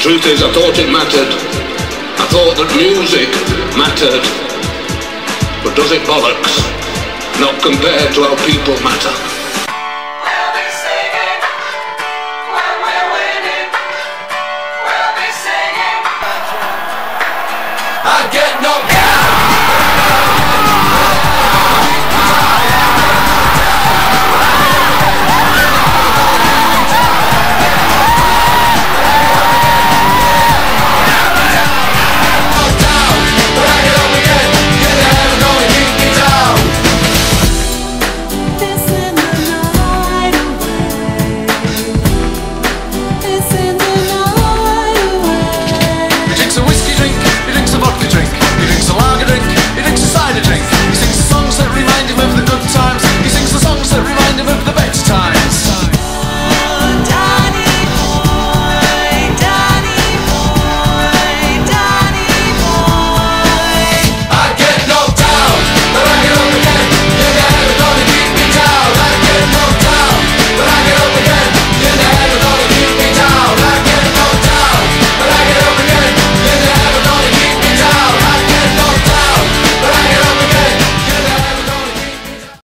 Truth is, I thought it mattered. I thought that music mattered. But does it bollocks? Not compared to how people matter. We'll be singing when we're winning. We'll be singing. I get no